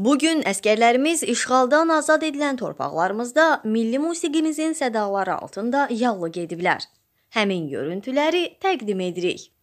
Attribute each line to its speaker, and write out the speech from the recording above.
Speaker 1: Bugün əskərlərimiz işğaldan azad edilən torpaqlarımızda milli musiqimizin sədaları altında yallı gediblər. Həmin görüntüləri təqdim edirik.